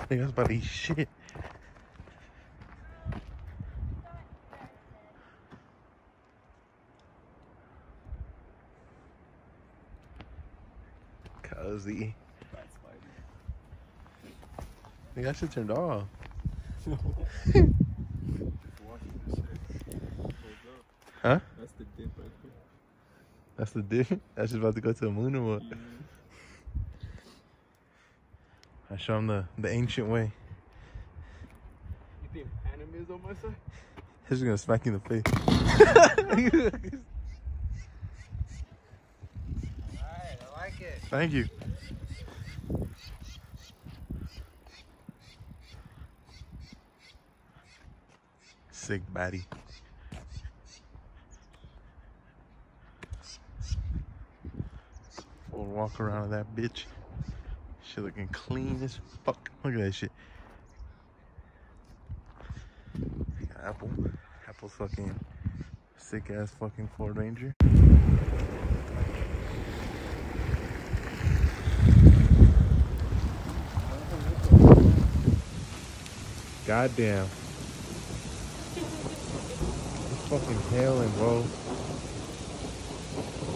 think I was about to eat shit. Cozy. I think I should turn it off. Huh? That's the dip right there. That's the dip? That's just about to go to the moon or what? Yeah. I show him the ancient way. You think anime is on my side? He's just gonna smack you in the face. Alright, I like it. Thank you. Sick baddie. Full walk around of that bitch. Shit looking clean as fuck. Look at that shit. Apple. Apple's fucking sick ass fucking Ford Ranger. Goddamn. It's fucking hailing, bro.